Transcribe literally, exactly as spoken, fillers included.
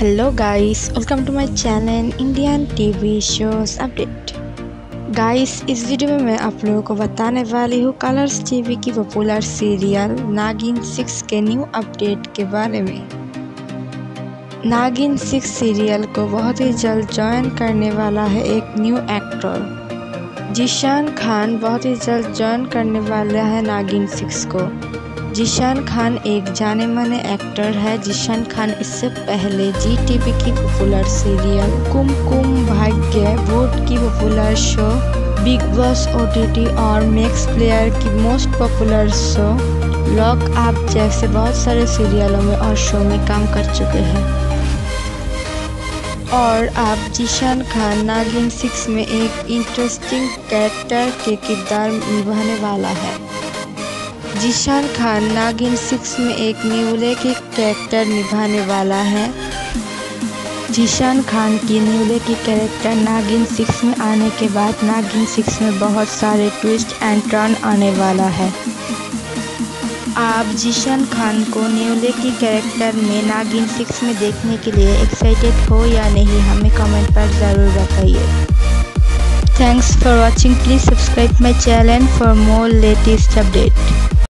Hello guys, welcome to my channel Indian TV shows update. Guys, इस video में मैं आप लोगों को बताने वाली हूँ कलर्स टीवी की पॉपुलर सीरियल नागिन सिक्स के न्यू अपडेट के बारे में। नागिन सिक्स सीरियल को बहुत ही जल्द ज्वाइन करने वाला है एक न्यू एक्टर। जीशान खान बहुत ही जल्द ज्वाइन करने वाला है नागिन सिक्स को। जीशान खान एक जाने माने एक्टर है। जीशान खान इससे पहले जी टीवी की पॉपुलर सीरियल कुमकुम भाग्य, वोट की popular show Bigg Boss OTT और मैक्स प्लेयर की most popular show Lock Upp जैसे बहुत सारे सीरियलों में और शो में काम कर चुके हैं। और अब जीशान खान नागिन सिक्स में एक इंटरेस्टिंग कैरेक्टर के किरदार निभाने वाला है। जीशान खान नागिन सिक्स में एक न्यूले के कैरेक्टर निभाने वाला है। जीशान खान की न्यूले की कैरेक्टर नागिन सिक्स में आने के बाद नागिन सिक्स में बहुत सारे ट्विस्ट एंड टर्न आने वाला है। आप जीशान खान को न्यूले की कैरेक्टर में नागिन सिक्स में देखने के लिए एक्साइटेड हो या नहीं, हमें कमेंट पर ज़रूर बताइए। Thanks for watching. Please subscribe my channel for more latest update.